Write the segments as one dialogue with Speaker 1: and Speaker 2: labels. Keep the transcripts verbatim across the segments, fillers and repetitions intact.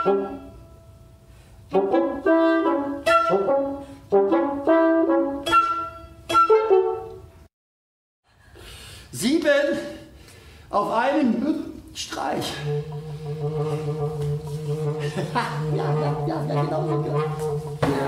Speaker 1: Sieben auf einen Streich. ja, ja, ja, ja, genau. Ja.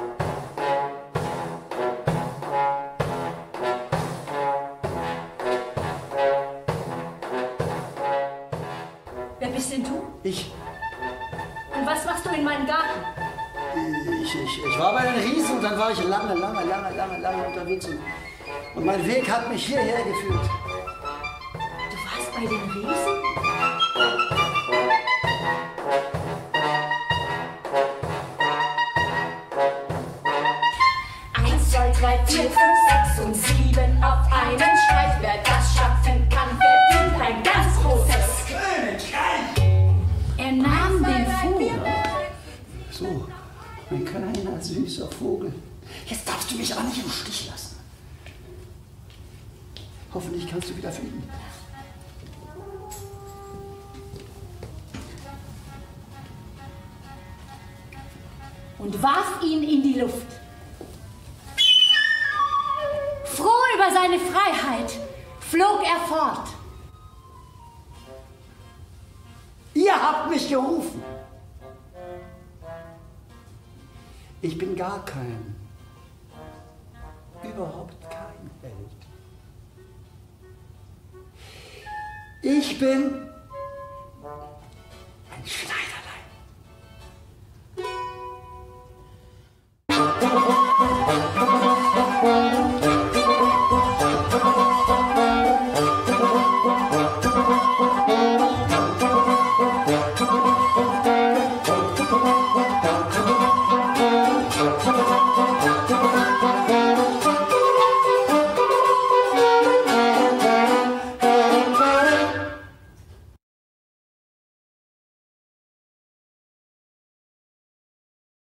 Speaker 2: Wer bist denn du?
Speaker 1: Ich.
Speaker 2: Und was machst du in meinem Garten?
Speaker 1: Ich, ich, ich war bei den Riesen und dann war ich lange, lange, lange, lange, lange unterwegs. Und, und mein Weg hat mich hierher geführt.
Speaker 2: Du warst bei den Riesen?
Speaker 3: Eins, zwei, drei, vier, fünf, sechs und sieben auf einen Streich. Wer das schaffen kann, verdient ein ganz großes Königreich.
Speaker 2: Er nahm den Vogel.
Speaker 1: So, mein kleiner, süßer Vogel. Jetzt darfst du mich aber nicht im Stich lassen. Hoffentlich kannst du wieder fliegen.
Speaker 2: Und warf ihn in die Luft. Froh über seine Freiheit flog er fort.
Speaker 1: Ihr habt mich gerufen. Ich bin gar kein, überhaupt kein Held. Ich bin ein Stein.